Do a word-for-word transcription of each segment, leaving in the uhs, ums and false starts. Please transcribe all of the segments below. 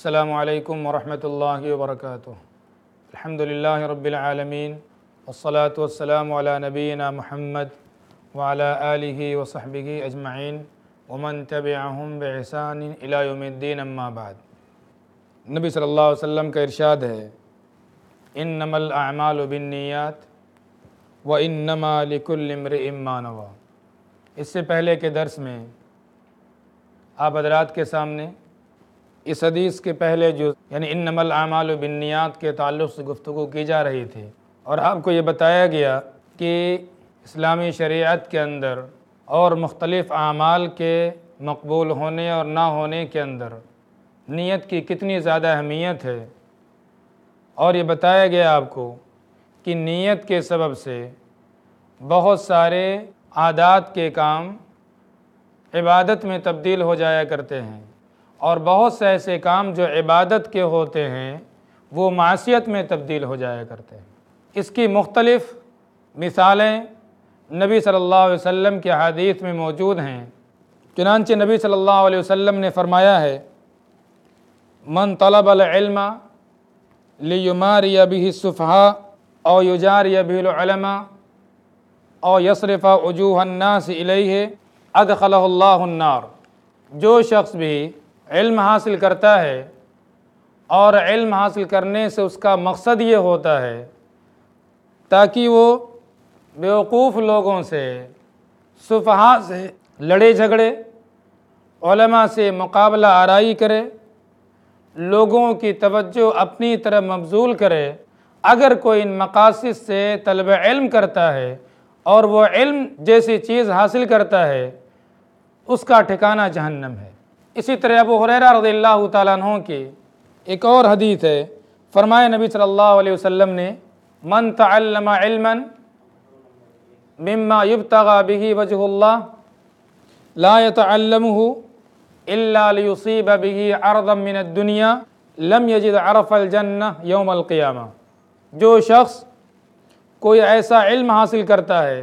अस्सलामु अलैकुम वरहमतुल्लाहि वबरकातुहू। अल्हम्दुलिल्लाहि रब्बिल आलमीन वस्सलातु वस्सलामु अला नबीना मुहम्मद व अला आलिहि व सहबिहि अजमईन व मन तबिअहुम बिइहसान इला यौमिद्दीन, अम्मा बाद। नबी सल्लल्लाहु अलैहि वसल्लम का इरशाद है, इन्नमल अअमालु बिन्नियात व इन्नमा लिकुल्लि इम्रिइन मा नवा। इससे पहले के दर्स में आप हज़रात के सामने इस हदीस के पहले जो यानी इन्नमल अअमालु बिन्नियात के ताल्लुक़ से गुफ्तगू की जा रही थी और आपको ये बताया गया कि इस्लामी शरीयत के अंदर और मुख्तलिफ़ आमाल के मकबूल होने और ना होने के अंदर नीयत की कितनी ज़्यादा अहमियत है। और ये बताया गया आपको कि नीयत के सबब से बहुत सारे आदात के काम इबादत में तब्दील हो जाया करते हैं और बहुत से ऐसे काम जो इबादत के होते हैं वो मासियत में तब्दील हो जाया करते हैं। इसकी मुख्तलिफ़ मिसालें नबी सल्लल्लाहु अलैहि वसल्लम के हदीस में मौजूद हैं। चुनांचे नबी सल्लल्लाहु अलैहि वसल्लम ने फरमाया है, मन तलबल इल्मा लियुमारिया बिही सुफ़हा औ युजारिया बिहिल उलमा औ यसरिफ़ा वजूहन नास इलैहि अदखलहुल्लाहु अन्नार। जो शख्स भी इल्म हासिल करता है और इल्म हासिल करने से उसका मकसद ये होता है ताकि वो बेवकूफ़ लोगों से, सुफ़हा से लड़े झगड़े, उलमा से मुकाबला आराई करे, लोगों की तवज्जो अपनी तरफ मबजूल करे। अगर कोई इन मकासिद से तलब इल्म करता है और वो इल्म जैसी चीज़ हासिल करता है उसका ठिकाना जहन्नम है। इसी तरह अबू हुरैरा रज़ियल्लाहु ताला अन्हु की एक और हदीस है, फरमाए नबी सल्लल्लाहु अलैहि वसल्लम ने, मन तअल्लमा इल्मन मिम्मा युब्तगा बिही वजहुल्लाह ला यतअल्लमुहु इल्ला लियुसीब बिही अर्दम मिनद दुनिया लम यजिद अरफल जन्नह यौमल क़ियामा। जो शख्स कोई ऐसा इल्म हासिल करता है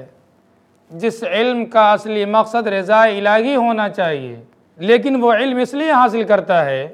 जिस इल्म का असली मकसद रज़ा इलाही होना चाहिए, लेकिन वो इल्म इसलिए हासिल करता है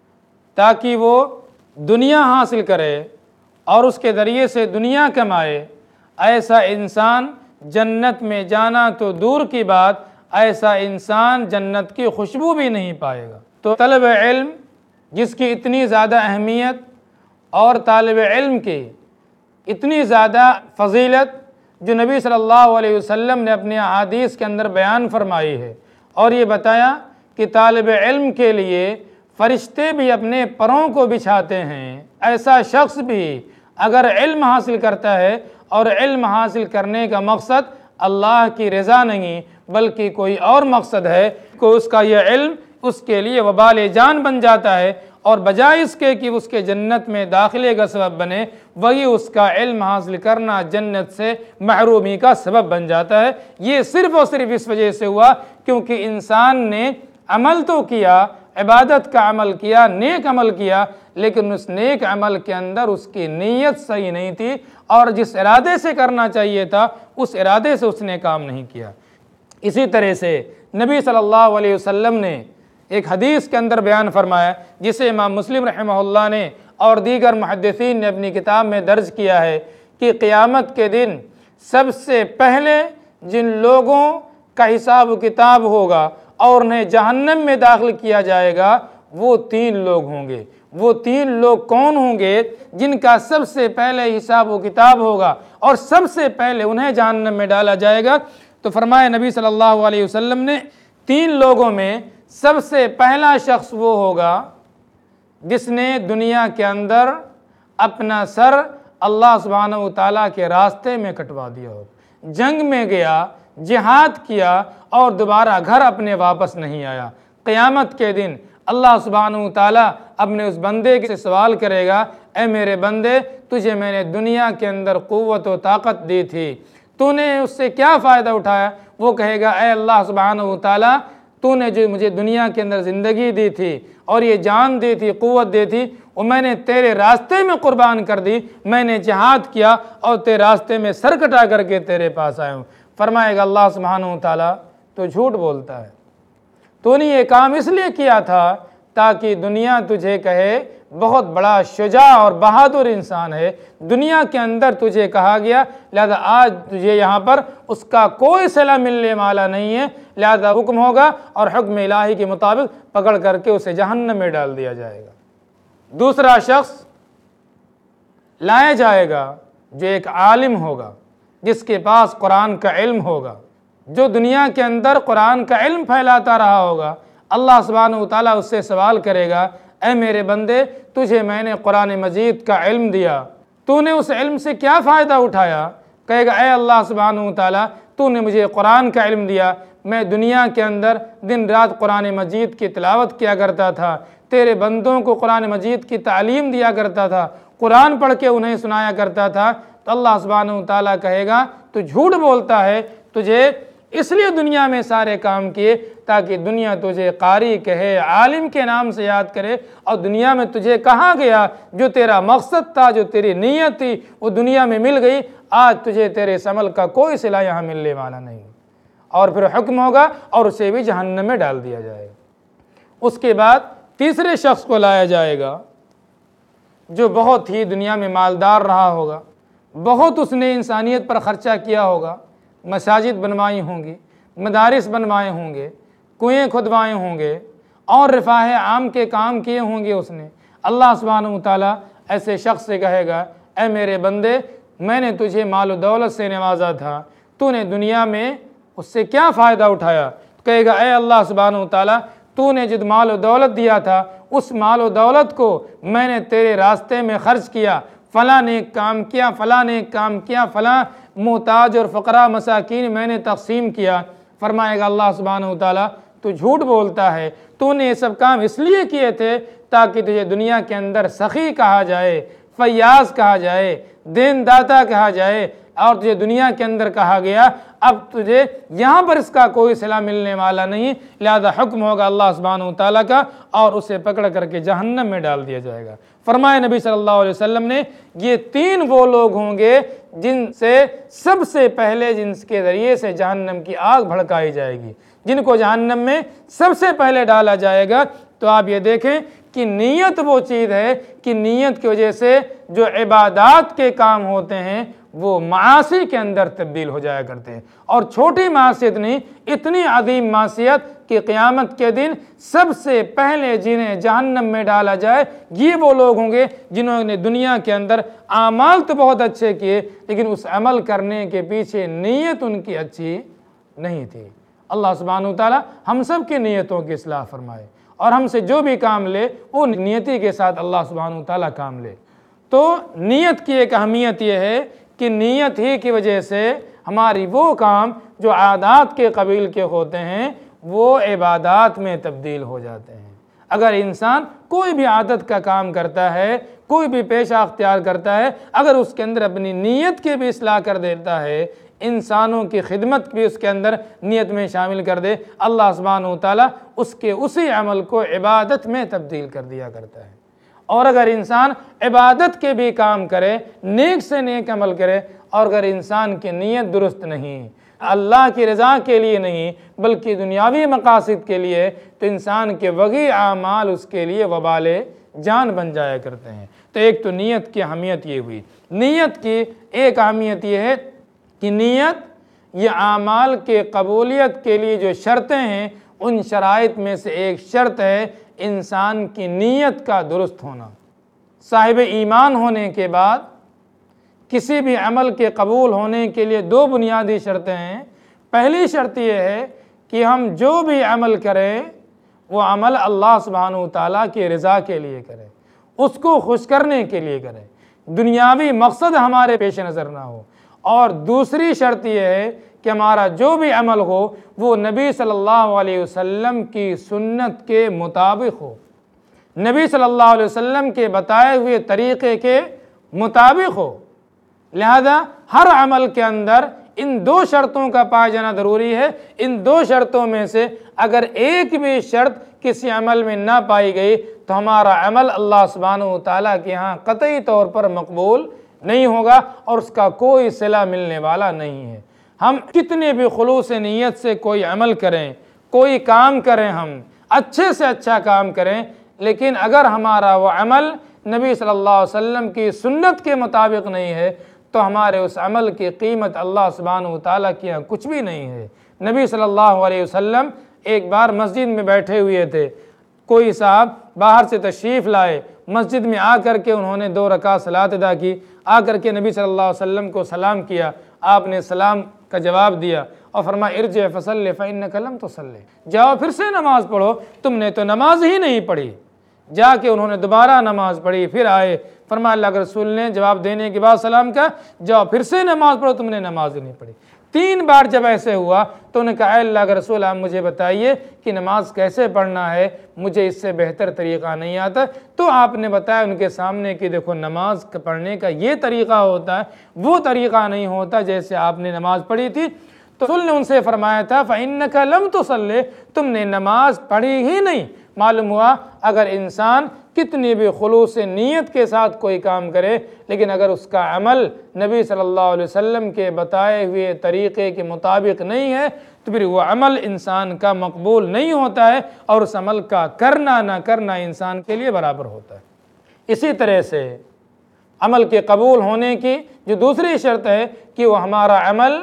ताकि वो दुनिया हासिल करे और उसके ज़रिए से दुनिया कमाए, ऐसा इंसान जन्नत में जाना तो दूर की बात, ऐसा इंसान जन्नत की खुशबू भी नहीं पाएगा। तो तलब इल्म जिसकी इतनी ज़्यादा अहमियत और तालिब इल्म की इतनी ज़्यादा फ़जीलत जो नबी सल्लल्लाहु अलैहि वसल्लम ने अपने अहादीस के अंदर बयान फरमाई है और ये बताया कि तालिब इल्म के लिए फ़रिश्ते भी अपने परों को बिछाते हैं। ऐसा शख्स भी अगर इल्म हासिल करता है और इल्म हासिल करने का मकसद अल्लाह की रज़ा नहीं बल्कि कोई और मकसद है, को उसका यह इल्म उसके लिए वबाल जान बन जाता है और बजाय इसके कि उसके जन्नत में दाखिले का सबब बने, वही उसका इल्म हासिल करना जन्नत से महरूमी का सबब बन जाता है। ये सिर्फ़ और सिर्फ इस वजह से हुआ क्योंकि इंसान ने अमल तो किया, इबादत का अमल किया, नेक अमल किया, लेकिन उस नेक अमल के अंदर उसकी नीयत सही नहीं थी और जिस इरादे से करना चाहिए था उस इरादे से उसने काम नहीं किया। इसी तरह से नबी सल्लल्लाहु अलैहि वसल्लम ने एक हदीस के अंदर बयान फरमाया जिसे इमाम मुस्लिम रहमहुल्लाह ने और दीगर मुहद्दिसीन ने अपनी किताब में दर्ज किया है कि क़ियामत के दिन सबसे पहले जिन लोगों का हिसाब किताब होगा और उन्हें जहन्नम में दाखिल किया जाएगा वो तीन लोग होंगे। वो तीन लोग कौन होंगे? जिनका सबसे पहले हिसाब व किताब होगा और सबसे पहले उन्हें जहन्नम में डाला जाएगा। तो फरमाया नबी सल्लल्लाहु अलैहि वसल्लम ने, तीन लोगों में सबसे पहला शख्स वो होगा जिसने दुनिया के अंदर अपना सर अल्लाह सुब्हानहू व तआला के रास्ते में कटवा दिया हो, जंग में गया, जिहाद किया और दोबारा घर अपने वापस नहीं आया। क़यामत के दिन अल्लाह सुब्हानहू व तआला अपने उस बंदे से सवाल करेगा, ए मेरे बंदे, तुझे मैंने दुनिया के अंदर क़ुव्वत व ताकत दी थी, तूने उससे क्या फ़ायदा उठाया? वो कहेगा, ए अल्लाह सुब्हानहू व तआला, तूने जो मुझे दुनिया के अंदर ज़िंदगी दी थी और ये जान दी थी, क़ुव्वत दी थी, वो मैंने तेरे रास्ते में कुर्बान कर दी, मैंने जिहाद किया और तेरे रास्ते में सर कटा करके तेरे पास आया हूँ। फरमाएगा अल्लाह सुब्हानहू व तआला, तो झूठ बोलता है, तूने ये काम इसलिए किया था ताकि दुनिया तुझे कहे बहुत बड़ा शुजा और बहादुर इंसान है। दुनिया के अंदर तुझे कहा गया, लिहाजा आज तुझे यहाँ पर उसका कोई सिला मिलने वाला नहीं है, लिहाजा हुक्म होगा और हुक्म इलाही के मुताबिक पकड़ करके उसे जहन्नम में डाल दिया जाएगा। दूसरा शख्स लाया जाएगा जो एक आलिम होगा, जिसके पास कुरान का इल्म होगा, जो दुनिया के अंदर कुरान का इल्म फैलाता रहा होगा। अल्लाह सुब्हानहू व तआला उससे सवाल करेगा, ऐ मेरे बंदे, तुझे मैंने कुरान मजीद का इल्म दिया, तूने उस इल्म से क्या फ़ायदा उठाया? कहेगा, ऐ अल्लाह सुब्हानहू व तआला, तूने मुझे कुरान का इल्म दिया, मैं दुनिया के अंदर दिन रात कुरान मजीद की तिलावत किया करता था, तेरे बंदों को कुरान मजीद की तालीम दिया करता था, कुरान पढ़ के उन्हें सुनाया करता था। तो अल्लाह सुब्हानहू व तआला कहेगा, तू झूठ बोलता है, तुझे इसलिए दुनिया में सारे काम किए ताकि दुनिया तुझे कारी कहे, आलिम के नाम से याद करे, और दुनिया में तुझे कहा गया जो तेरा मकसद था, जो तेरी नीयत थी, वो दुनिया में मिल गई। आज तुझे तेरे इस अमल का कोई सिला यहाँ मिलने वाला नहीं। और फिर हुक्म होगा और उसे भी जहन्नम में डाल दिया जाएगा। उसके बाद तीसरे शख्स को लाया जाएगा जो बहुत ही दुनिया में मालदार रहा होगा, बहुत उसने इंसानियत पर ख़र्चा किया होगा, मसाजिद बनवाई होंगी, मदारिस बनवाए होंगे, कुएँ खुदवाए होंगे और रिफ़ाह आम के काम किए होंगे उसने। अल्लाह सुब्हानहू व तआला ऐसे शख्स से कहेगा, ऐ मेरे बंदे, मैंने तुझे माल व दौलत से नवाजा था, तूने दुनिया में उससे क्या फ़ायदा उठाया? कहेगा, ऐ अल्लाह सुब्हानहू व तआला, तूने जिस माल व दौलत दिया था, उस माल व दौलत को मैंने तेरे रास्ते में ख़र्च किया, फ़लाँ ने काम किया, फ़लाँ ने काम किया, फ़लाँ मोहताज और फ़करा मसाकीन मैंने तक़सीम किया। फरमाएगा अल्लाह सुब्हानहू व तआला, तू झूठ बोलता है, तूने ये सब काम इसलिए किए थे ताकि तुझे दुनिया के अंदर सखी कहा जाए, फयाज कहा जाए, देनदाता कहा जाए, और तुझे दुनिया के अंदर कहा गया। अब तुझे यहाँ पर इसका कोई सिला मिलने वाला नहीं, लिहाजा हुक्म होगा अल्लाह सुब्हानहू व तआला का और उसे पकड़ करके जहन्नम में डाल दिया जाएगा। फरमाए नबी सल्लल्लाहु अलैहि वसल्लम ने, ये तीन वो लोग होंगे जिनसे सबसे पहले, जिनके ज़रिए से जहन्नम की आग भड़काई जाएगी, जिनको जहन्नम में सबसे पहले डाला जाएगा। तो आप ये देखें कि नीयत वो चीज़ है कि नीयत की वजह से जो इबादात के काम होते हैं वो मासी के अंदर तब्दील हो जाया करते हैं। और छोटी मासियत नहीं, इतनी अजीम मासियत कि क़यामत के दिन सबसे पहले जिन्हें जहन्नम में डाला जाए ये वो लोग होंगे जिन्होंने दुनिया के अंदर आमाल तो बहुत अच्छे किए, लेकिन उस अमल करने के पीछे नीयत उनकी अच्छी नहीं थी। अल्लाह सुब्हानहू व तआला हम सब की नीयतों की इस्लाह फरमाए और हमसे जो भी काम ले वो नियति के साथ अल्लाह सुब्हानहू व तआला काम ले। तो नीयत की एक अहमियत यह है कि नीयत ही की वजह से हमारी वो काम जो आदात के कबील के होते हैं वो इबादात में तब्दील हो जाते हैं। अगर इंसान कोई भी आदत का काम करता है, कोई भी पेशा अख्तियार करता है, अगर उसके अंदर अपनी नीयत की भी इस्लाह कर देता है, इंसानों की खिदमत भी उसके अंदर नीयत में शामिल कर दे, अल्लाह सुब्हानहू व तआला उसके उसी अमल को इबादत में तब्दील कर दिया करता है। और अगर इंसान इबादत के भी काम करे, नेक से नेक अमल करे, और अगर इंसान की नीयत दुरुस्त नहीं, अल्लाह की रज़ा के लिए नहीं बल्कि दुनियावी मकासद के लिए, तो इंसान के वगी आमाल उसके लिए वबाले जान बन जाया करते हैं। तो एक तो नीयत की अहमियत ये हुई। नीयत की एक अहमियत ये है कि नीयत ये आमाल के कबूलियत के लिए जो शर्तें हैं उन शराइत में से एक शर्त है इंसान की नीयत का दुरुस्त होना। साहिब ईमान होने के बाद किसी भी अमल के कबूल होने के लिए दो बुनियादी शर्तें हैं। पहली शर्त यह है कि हम जो भी अमल करें वो अमल अल्लाह सुब्हानहू व तआला की रज़ा के लिए करें, उसको खुश करने के लिए करें, दुनियावी मकसद हमारे पेश नज़र ना हो। और दूसरी शर्त यह है कि हमारा जो भी अमल हो वो नबी सल्लल्लाहु अलैहि वसल्लम की सुन्नत के मुताबिक हो, नबी सल्लल्लाहु अलैहि वसल्लम के बताए हुए तरीक़े के मुताबिक हो। लिहाजा हर अमल के अंदर इन दो शर्तों का पाया जाना ज़रूरी है। इन दो शर्तों में से अगर एक भी शर्त किसी अमल में ना पाई गई तो हमारा अमल अल्लाह सुब्हानहू व तआला के यहाँ कतई तौर पर मकबूल नहीं होगा और उसका कोई सिला मिलने वाला नहीं है। हम कितने भी खुलूस नीयत से कोई अमल करें, कोई काम करें, हम अच्छे से अच्छा काम करें, लेकिन अगर हमारा वो अमल नबी सल्लल्लाहु अलैहि वसल्लम की सुन्नत के मुताबिक नहीं है तो हमारे उस अमल की कीमत अल्लाह सुब्हानहू व तआला के यहाँ कुछ भी नहीं है। नबी सल्लल्लाहु अलैहि वसल्लम एक बार मस्जिद में बैठे हुए थे, कोई साहब बाहर से तशरीफ़ लाए, मस्जिद में आकर के उन्होंने दो रकात सलात अदा की, आकर के नबी सल्लल्लाहु अलैहि वसल्लम को सलाम किया, आपने सलाम का जवाब दिया और फरमाया इरजे फसल्ले फ़इन्नका लम तुसल्ली, जाओ फिर से नमाज पढ़ो, तुमने तो नमाज ही नहीं पढ़ी। जाके उन्होंने दोबारा नमाज पढ़ी, फिर आए, फरमाया अल्लाह के रसूल ने जवाब देने के बाद सलाम का, जाओ फिर से नमाज पढ़ो, तुमने नमाज ही नहीं पढ़ी। तीन बार जब ऐसे हुआ तो उन्होंने कहा अल्लाह के रसूल आप मुझे बताइए कि नमाज कैसे पढ़ना है, मुझे इससे बेहतर तरीक़ा नहीं आता। तो आपने बताया उनके सामने कि देखो नमाज पढ़ने का ये तरीक़ा होता है, वो तरीक़ा नहीं होता जैसे आपने नमाज पढ़ी थी। तो रसूल ने उनसे फरमाया था फ़इन्नका लम तुसल्ली, तुमने नमाज पढ़ी ही नहीं। मालूम हुआ अगर इंसान कितनी भी खुलूस से नीयत के साथ कोई काम करे, लेकिन अगर उसका अमल नबी सल्लल्लाहु अलैहि वसल्लम के बताए हुए तरीक़े के मुताबिक नहीं है तो फिर वह अमल इंसान का मकबूल नहीं होता है और उस अमल का करना ना करना इंसान के लिए बराबर होता है। इसी तरह से अमल के कबूल होने की जो दूसरी शर्त है कि वह हमारा अमल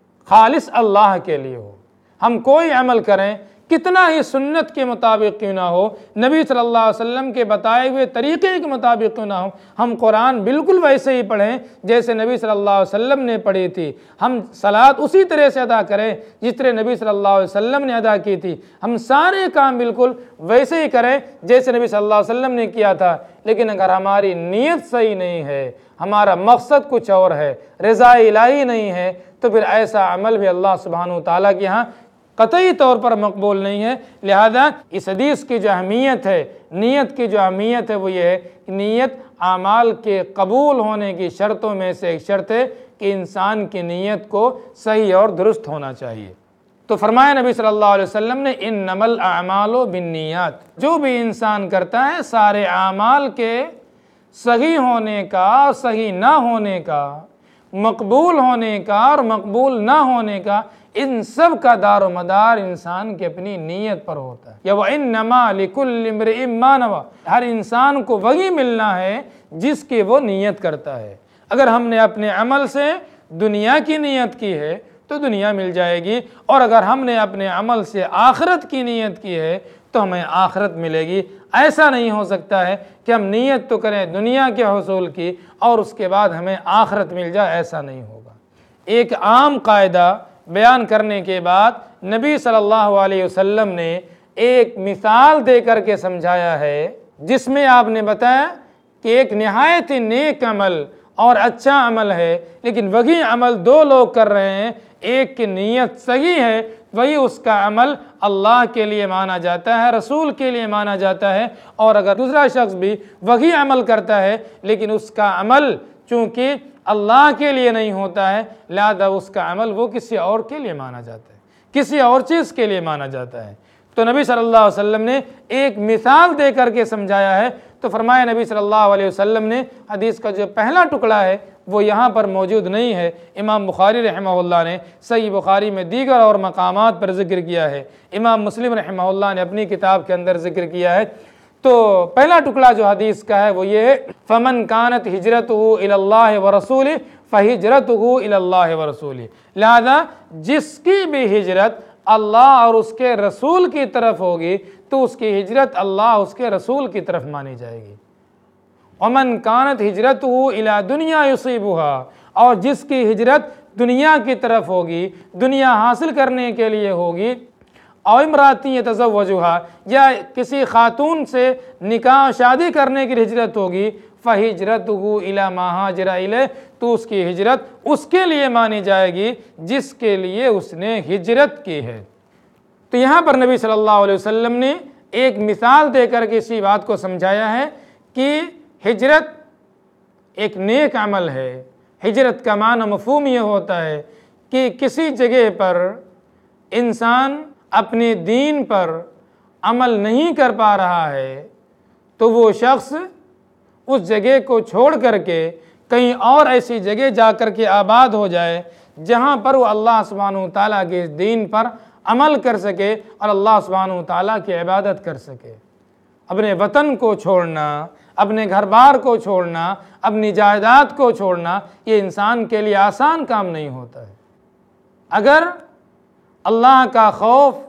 खालिस अल्लाह के लिए हो। हम कोई अमल करें कितना ही सुन्नत के मुताबिक क्यों ना हो, नबी सल्लल्लाहु अलैहि वसल्लम के बताए हुए तरीक़े के मुताबिक क्यों ना हो, हम कुरान बिल्कुल वैसे ही पढ़ें जैसे नबी सल्लल्लाहु अलैहि वसल्लम ने पढ़ी थी, हम सलात उसी तरह से अदा करें जिस तरह नबी सल्लल्लाहु अलैहि वसल्लम ने अदा की थी, हम सारे काम बिल्कुल वैसे ही करें जैसे नबी सल्लल्लाहु अलैहि वसल्लम ने किया था। लेकिन अगर हमारी नीयत सही नहीं है, हमारा मकसद कुछ और है, रज़ा इलाही नहीं है, तो फिर ऐसा अमल भी अल्लाह सुब्हानहू तआला के यहाँ कतई तौर पर मकबूल नहीं है। लिहाजा इस हदीस की जो अहमियत है, नीयत की जो अहमियत है वो ये है कि नीयत आमाल के कबूल होने की शर्तों में से एक शर्त है कि इंसान की नीयत को सही और दुरुस्त होना चाहिए। तो फरमाया नबी सल्लल्लाहु अलैहि वसल्लम ने इन्नमल अमालो बिन्नियात, जो भी इंसान करता है सारे आमाल के सही होने का, सही ना होने का, मकबूल होने का और मकबूल ना होने का, इन सब का दारो मदार इंसान की अपनी नीयत पर होता है। या व इन्नमा लिकुल्लि इम्रिइन मा नवा, हर इंसान को वही मिलना है जिसकी वो नीयत करता है। अगर हमने अपने अमल से दुनिया की नीयत की है तो दुनिया मिल जाएगी, और अगर हमने अपने अमल से आखिरत की नीयत की है तो हमें आखिरत मिलेगी। ऐसा नहीं हो सकता है कि हम नीयत तो करें दुनिया के हसूल की और उसके बाद हमें आखिरत मिल जाए, ऐसा नहीं होगा। एक आम कायदा बयान करने के बाद नबी सल्लल्लाहु अलैहि वसल्लम ने एक मिसाल दे करके समझाया है, जिसमें आपने बताया कि एक निहायत ही नेक अमल और अच्छा अमल है, लेकिन वही अमल दो लोग कर रहे हैं, एक की नीयत सही है, वही उसका अमल अल्लाह के लिए माना जाता है, रसूल के लिए माना जाता है। और अगर दूसरा शख्स भी वही अमल करता है लेकिन उसका अमल चूँकि अल्लाह के लिए नहीं होता है, लिहाजा उसका अमल वो किसी और के लिए माना जाता है, किसी और चीज़ के लिए माना जाता है। तो नबी सल्लल्लाहु अलैहि वसल्लम ने एक मिसाल दे करके समझाया है। तो फरमाया नबी सल्लल्लाहु अलैहि वसल्लम ने, हदीस का जो पहला टुकड़ा है वो यहाँ पर मौजूद नहीं है, इमाम बुखारी रहमहुल्लाह ने सही बुखारी में दीगर और मकामात पर ज़िक्र किया है, इमाम मुस्लिम रहमहुल्लाह ने अपनी किताब के अंदर ज़िक्र किया है। तो पहला टुकड़ा जो हदीस का है वो ये है, फ़मन कानत हिजरतुहु इलल्लाहि व रसूलिहि फ़हिजरतुहु इलल्लाहि व रसूलिहि, लिहाजा जिसकी भी हिजरत अल्लाह और उसके रसूल की तरफ होगी तो उसकी हिजरत अल्लाह उसके रसूल की तरफ मानी जाएगी। वमन कानत हिजरतुहु इला दुनिया युसीबुहा, और जिसकी हिजरत दुनिया की तरफ होगी, दुनिया हासिल करने के लिए होगी, और इमराती यतज़व्वजुहा, या किसी खातून से निकाह शादी करने की हिजरत होगी, फ़हिजरतुहु इला मा हाजरा इलैह, तो उसकी हिजरत उसके लिए मानी जाएगी जिसके लिए उसने हिजरत की है। तो यहाँ पर नबी सल्लल्लाहु अलैहि वसल्लम ने एक मिसाल देकर के इसी बात को समझाया है कि हिजरत एक नेक अमल है। हिजरत का माना मफ़हूम ये होता है कि किसी जगह पर इंसान अपने दीन पर अमल नहीं कर पा रहा है तो वो शख्स उस जगह को छोड़ करके कहीं और ऐसी जगह जा कर के आबाद हो जाए जहाँ पर वो अल्लाह सुब्हानहू तआला के दीन पर अमल कर सके और अल्लाह सुब्हानहू तआला की इबादत कर सके। अपने वतन को छोड़ना, अपने घर बार को छोड़ना, अपनी जायदाद को छोड़ना, ये इंसान के लिए आसान काम नहीं होता है। अगर अल्लाह का खौफ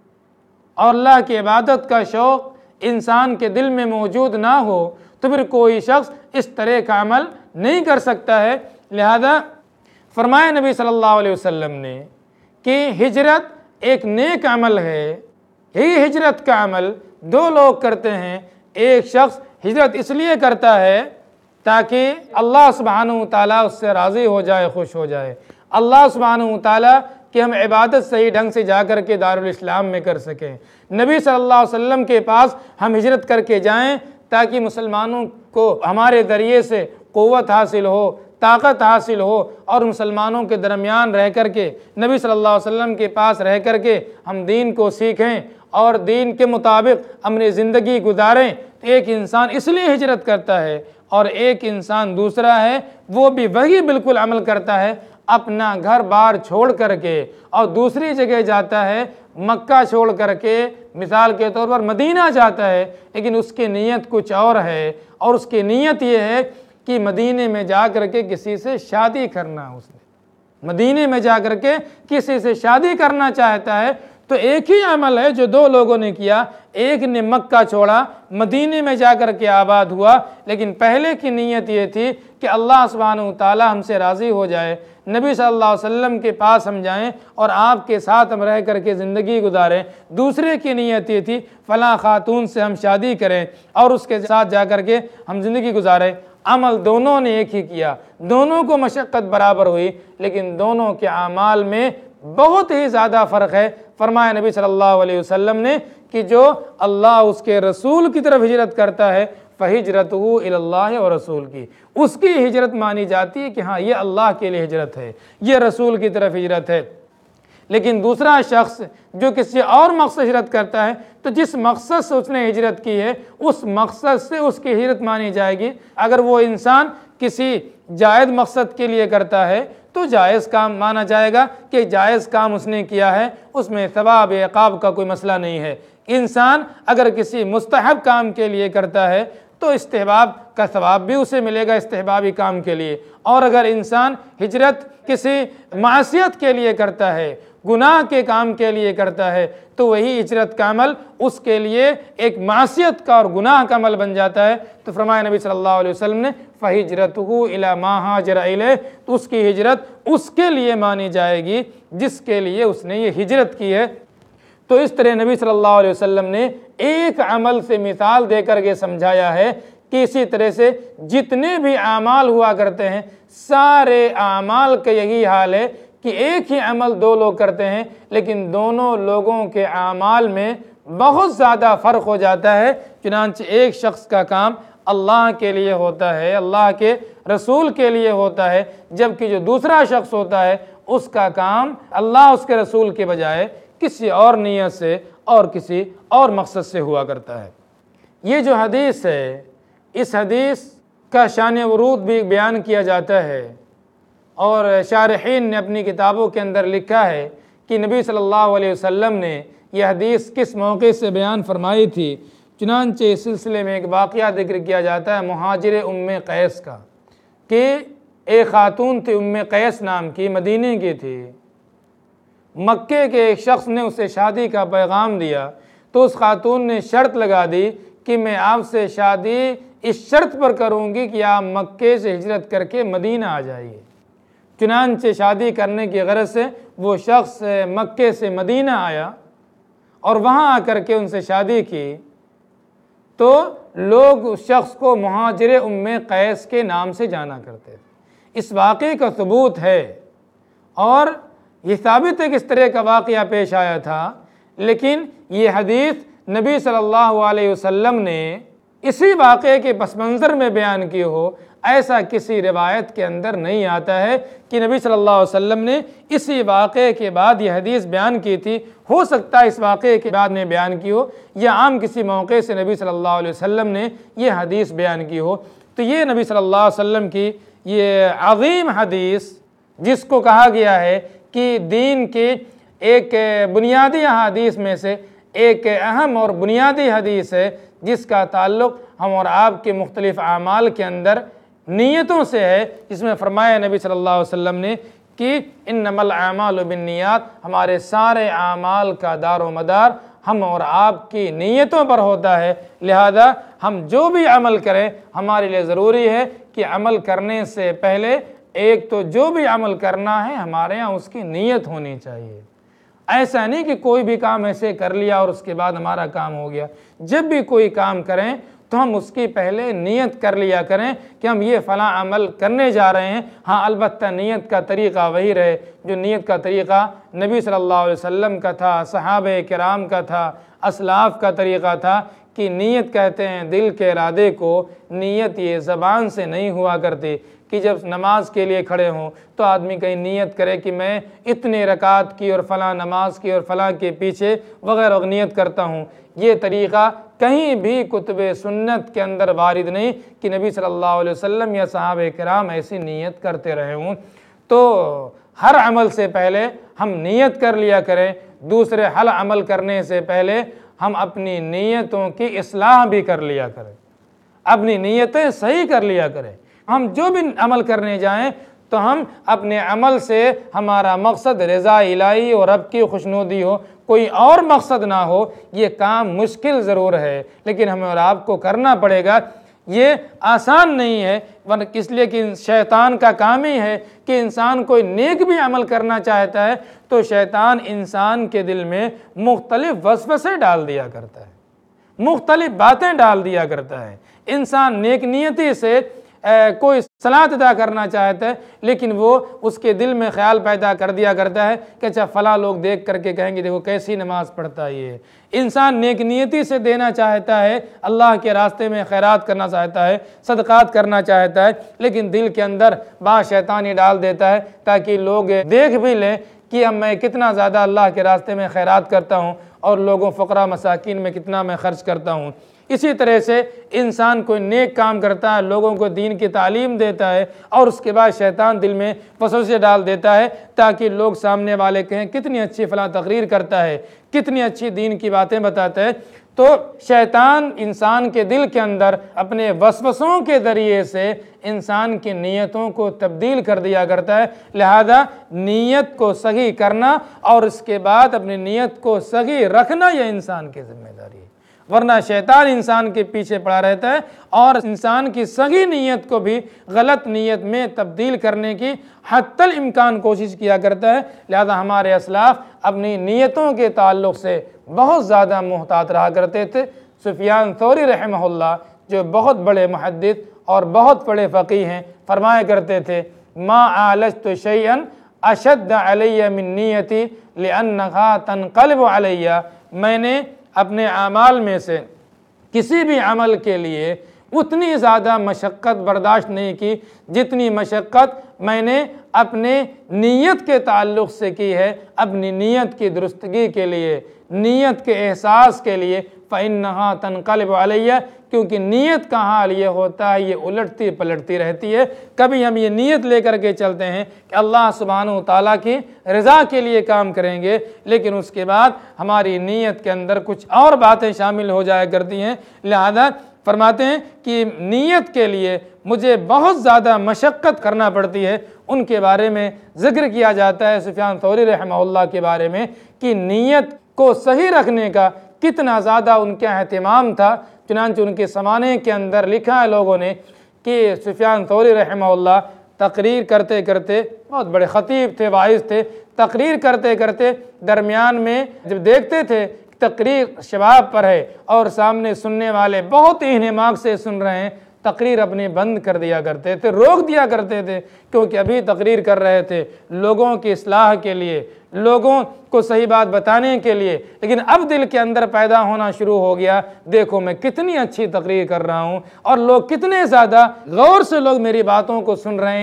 और अल्लाह की इबादत का शौक़ इंसान के दिल में मौजूद ना हो तो फिर कोई शख्स इस तरह का अमल नहीं कर सकता है। लिहाजा फरमाया नबी सल्लल्लाहु अलैहि वसल्लम ने कि हिजरत एक नेक अमल है। यही हिजरत का अमल दो लोग करते हैं। एक शख्स हिजरत इसलिए करता है ताकि अल्लाह सुब्हानहू तआला उससे राज़ी हो जाए, खुश हो जाए। अल्लाह सुब्हानहू तआला कि हम इबादत सही ढंग से जा कर के दारुल इस्लाम में कर सकें। नबी सल्लल्लाहु अलैहि वसल्लम के पास हम हिजरत करके जाएं ताकि मुसलमानों को हमारे ज़रिए से क़ुव्वत हासिल हो, ताकत हासिल हो और मुसलमानों के दरमियान रह कर के, नबी सल्लल्लाहु अलैहि वसल्लम के पास रह कर के हम दीन को सीखें और दीन के मुताबिक अपनी ज़िंदगी गुजारें। तो एक इंसान इसलिए हिजरत करता है और एक इंसान दूसरा है वो भी वही बिल्कुल अमल करता है, अपना घर बार छोड़ करके और दूसरी जगह जाता है, मक्का छोड़ करके मिसाल के तौर पर मदीना जाता है, लेकिन उसकी नीयत कुछ और है और उसकी नीयत ये है कि मदीने में जा कर के किसी से शादी करना। उसने मदीने में जा कर के किसी से शादी करना चाहता है। तो एक ही अमल है जो दो लोगों ने किया, एक ने मक्का छोड़ा, मदीने में जाकर के आबाद हुआ, लेकिन पहले की नीयत ये थी कि अल्लाह सुब्हानहू तआला हमसे राज़ी हो जाए, नबी सल्लल्लाहु अलैहि वसल्लम के पास हम जाएं और आपके साथ हम रह करके ज़िंदगी गुजारें। दूसरे की नीयत ये थी फ़लाँ खातून से हम शादी करें और उसके साथ जा कर के हम ज़िंदगी गुजारें। अमल दोनों ने एक ही किया, दोनों को मशक्क़त बराबर हुई, लेकिन दोनों के अमाल में बहुत ही ज़्यादा फ़र्क है। फरमाया नबी सल्लल्लाहु अलैहि वसल्लम ने कि जो अल्लाह उसके रसूल की तरफ हिजरत करता है फ़हिजरतहु इलल्लाहि व रसूल की, उसकी हिजरत मानी जाती है कि हाँ ये अल्लाह के लिए हिजरत है, ये रसूल की तरफ हिजरत है। लेकिन दूसरा शख्स जो किसी और मकसद हिजरत करता है तो जिस मकसद से उसने हिजरत की है उस मकसद से उसकी हिजरत मानी जाएगी। अगर वो इंसान किसी जायज़ मकसद के लिए करता है तो जायज़ काम माना जाएगा कि जायज़ काम उसने किया है, उसमें सवाब इक़ाब का कोई मसला नहीं है। इंसान अगर किसी मुस्तहब काम के लिए करता है तो इस्तेहबाब का सवाब भी उसे मिलेगा इस्तेहबाबी काम के लिए। और अगर इंसान हिजरत किसी मासियत के लिए करता है, गुनाह के काम के लिए करता है, तो वही हिजरत का अमल उसके लिए एक मासियत का और गुनाह का अमल बन जाता है। तो फरमाया नबी सल्लल्लाहु अलैहि वसल्लम ने फ़हिजरतहु इला मा हाजर इलैह, तो उसकी हिजरत उसके लिए मानी जाएगी जिसके लिए उसने ये हिजरत की है। तो इस तरह नबी सल्लल्लाहु अलैहि वसल्लम ने एक अमल से मिसाल देकर के समझाया है कि इसी तरह से जितने भी आमाल हुआ करते हैं सारे आमाल का यही हाल है कि एक ही अमल दो लोग करते हैं, लेकिन दोनों लोगों के आमाल में बहुत ज़्यादा फ़र्क हो जाता है। चुनांचे एक शख्स का काम अल्लाह के लिए होता है, अल्लाह के रसूल के लिए होता है, जबकि जो दूसरा शख्स होता है उसका काम अल्लाह उसके रसूल के बजाय किसी और नीयत से और किसी और मकसद से हुआ करता है। ये जो हदीस है, इस हदीस का शान वरूद भी बयान किया जाता है और शारहीन ने अपनी किताबों के अंदर लिखा है कि नबी सल्लल्लाहु अलैहि वसल्लम ने यह हदीस किस मौके से बयान फरमाई थी। चुनांचे इस सिलसिले में एक वाक़या जिक्र किया जाता है मुहाजिर उम्मे कैस का, कि एक खातून थी उम्मे कैस नाम की, मदीने की थी। मक्के के एक शख्स ने उसे शादी का पैगाम दिया तो उस खातून ने शर्त लगा दी कि मैं आपसे शादी इस शर्त पर करूँगी कि आप मक्के से हिजरत करके मदीना आ जाइए। चुनांचे शादी करने की गरज से वो शख्स मक्के से मदीना आया और वहाँ आकर के उनसे शादी की, तो लोग उस शख्स को मुहाजिर उम्मे कैस के नाम से जाना करते थे। इस वाक़े का सबूत है और ये साबित है कि इस तरह का वाक़या पेश आया था, लेकिन ये हदीस नबी सल्लल्लाहु अलैहि वसल्लम ने इसी वाक़े के पस मंज़र में बयान की हो, ऐसा किसी रिवायत के अंदर नहीं आता है कि नबी सल्लल्लाहु अलैहि वसल्लम ने इसी वाक़े के बाद यह हदीस बयान की थी। हो सकता है इस वाक़े के बाद में बयान की हो या आम किसी मौके से नबी सल्लल्लाहु अलैहि वसल्लम ने यह हदीस बयान की हो। तो ये नबी सल्लल्लाहु अलैहि वसल्लम की ये अज़ीम हदीस, जिसको कहा गया है कि दीन की एक बुनियादी हदीस में से एक अहम और बुनियादी हदीस है, जिसका ताल्लुक़ हम और आपके मुख्तलिफ़ आमाल के अंदर नीयतों से है। इसमें फरमाया नबी सल्लल्लाहु अलैहि वसल्लम ने कि इन्नमल आमालु बिन्नियात, हमारे सारे आमाल का दारो मदार हम और आपकी नीयतों पर होता है। लिहाजा हम जो भी अमल करें हमारे लिए ज़रूरी है कि अमल करने से पहले एक तो जो भी अमल करना है हमारे यहाँ उसकी नीयत होनी चाहिए। ऐसा नहीं कि कोई भी काम ऐसे कर लिया और उसके बाद हमारा काम हो गया। जब भी कोई काम करें तो हम उसकी पहले नियत कर लिया करें कि हम ये फ़लाँ अमल करने जा रहे हैं। हाँ, अलबत्ता नियत का तरीक़ा वही रहे जो नियत का तरीक़ा नबी सल्लल्लाहु अलैहि वसल्लम का था, सहाबे किराम का था, असलाफ़ का तरीक़ा था कि नियत कहते हैं दिल के इरादे को। नियत ये ज़बान से नहीं हुआ करती कि जब नमाज के लिए खड़े हों तो आदमी कहीं नियत करे कि मैं इतने रकात की और फ़लाँ नमाज की और फ़लाँ के पीछे वगैरह नियत करता हूँ। ये तरीक़ा कहीं भी कुतुब सुन्नत के अंदर वारिद नहीं कि नबी सल्लल्लाहु अलैहि वसल्लम या सहाबे किराम ऐसी नियत करते रहे हों। तो हर अमल से पहले हम नियत कर लिया करें। दूसरे हर अमल करने से पहले हम अपनी नीयतों की इस्लाह भी कर लिया करें, अपनी नीयतें सही कर लिया करें। हम जो भी अमल करने जाएं तो हम अपने अमल से हमारा मकसद रज़ा इलाही और रब की खुशनुदी हो, कोई और मकसद ना हो। ये काम मुश्किल ज़रूर है लेकिन हमें और आपको करना पड़ेगा। ये आसान नहीं है, वरना इसलिए कि शैतान का काम ही है कि इंसान कोई नेक भी अमल करना चाहता है तो शैतान इंसान के दिल में मुख्तलिफ वसवसे डाल दिया करता है, मुख्तलिफ बातें डाल दिया करता है। इंसान नेक नियति से ए, कोई सलात अदा करना चाहता है लेकिन वो उसके दिल में ख्याल पैदा कर दिया करता है कि अच्छा फ़लाँ लोग देख करके कहेंगे देखो कैसी नमाज पढ़ता है ये। इंसान नेक नियति से देना चाहता है, अल्लाह के रास्ते में खैरात करना चाहता है, सदक़ात करना चाहता है, लेकिन दिल के अंदर बात शैतान ही डाल देता है ताकि लोग देख भी लें कि अब मैं कितना ज़्यादा अल्लाह के रास्ते में खैरात करता हूँ और लोगों फ़क़रा मसाकिन में कितना मैं ख़र्च करता हूँ। इसी तरह से इंसान कोई नेक काम करता है, लोगों को दीन की तालीम देता है और उसके बाद शैतान दिल में वसवसे डाल देता है ताकि लोग सामने वाले कहें कितनी अच्छी फ़लाँ तकरीर करता है, कितनी अच्छी दीन की बातें बताता है। तो शैतान इंसान के दिल के अंदर अपने वसवसों के ज़रिए से इंसान की नीयतों को तब्दील कर दिया करता है। लिहाजा नीयत को सही करना और उसके बाद अपनी नीयत को सही रखना यह इंसान की जिम्मेदारी है, वरना शैतान इंसान के पीछे पड़ा रहता है और इंसान की सही नीयत को भी गलत नीयत में तब्दील करने की हत्तल इम्कान कोशिश किया करता है। लिहाजा हमारे असलाफ अपनी नीयतों के ताल्लुक़ से बहुत ज़्यादा मुहतात रहा करते थे। सुफियान थौरी रहमहुल्लाह जो बहुत बड़े मुहद्दिस और बहुत बड़े फ़क़ीह हैं, फरमाया करते थे मा आलजतु शैअन अशद्द अलैया मिन नियति लिअन्नहा तनक़लिबु अलैया। मैंने अपने आमाल में से किसी भी अमल के लिए उतनी ज़्यादा मशक्क़त बर्दाश्त नहीं की जितनी मशक्क़त मैंने अपने नीयत के ताल्लुक़ से की है, अपनी नीयत की दुरुस्तगी के लिए, नीयत के एहसास के लिए। फ़इन्नहा तनक़लिबु अलैया, क्योंकि नीयत का हाल ये होता है ये उलटती पलटती रहती है। कभी हम ये नीयत लेकर के चलते हैं कि अल्लाह सुब्हानहू तआला की रज़ा के लिए काम करेंगे, लेकिन उसके बाद हमारी नीयत के अंदर कुछ और बातें शामिल हो जाया करती हैं। लिहाजा फरमाते हैं कि नीयत के लिए मुझे बहुत ज़्यादा मशक्क़त करना पड़ती है। उनके बारे में ज़िक्र किया जाता है सुफियान थौरी रहमहुल्लाह के बारे में कि नीयत को सही रखने का कितना ज़्यादा उनका एहतिमाम था। चुनांचे उनके ज़माने के अंदर लिखा है लोगों ने कि सुफियान थौरी रहमहुल्लाह तकरीर करते करते, बहुत बड़े ख़तीब थे, वाइज़ थे, तकरीर करते करते दरमियान में जब देखते थे तकरीर शबाब पर है और सामने सुनने वाले बहुत ही इन्हिमाक से सुन रहे हैं, तकरीर अपनी बंद कर दिया करते थे, रोक दिया करते थे, क्योंकि अभी तकरीर कर रहे थे लोगों की इस्लाह के लिए, लोगों को सही बात बताने के लिए। लेकिन अब दिल के अंदर पैदा होना शुरू हो गया, देखो मैं कितनी अच्छी तकरीर कर रहा हूँ और लोग कितने ज़्यादा गौर से लोग मेरी बातों को सुन रहे हैं,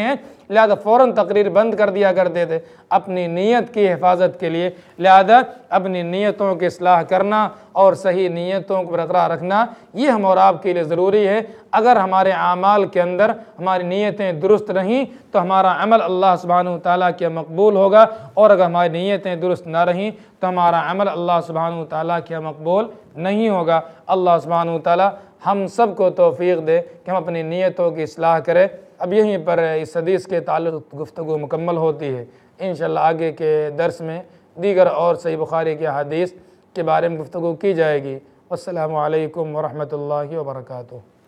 लिहाजा फ़ौरन तकरीर बंद कर दिया करते थे अपनी नीयत की हिफाजत के लिए। लिहाजा अपनी नीयतों की इस्लाह करना और सही नीयतों को बरकरार रखना ये हम और आपके लिए ज़रूरी है। अगर हमारे आमाल के अंदर हमारी नीयतें दुरुस्त रहीं तो हमारा अमल अल्लाह सुब्हानहू तआला के मकबूल होगा, और अगर हमारी नीयतें दुरुस्त ना रहीं तो हमारा अमल अल्लाह सुब्हानहू तआला के मकबूल नहीं होगा। अल्लाह सुब्हानहू तआला हम सब को तौफीक दे कि हम अपनी नीयतों की इस्लाह करें। अब यहीं पर इस हदीस के ताल्लुक़ गुफ्तगू मुकम्मल होती है। इंशाअल्लाह आगे के दर्स में दीगर और सही बुखारी के हदीस के बारे में गुफ्तगू की जाएगी। अस्सलामु अलैकुम व रहमतुल्लाहि व बरकातुहू।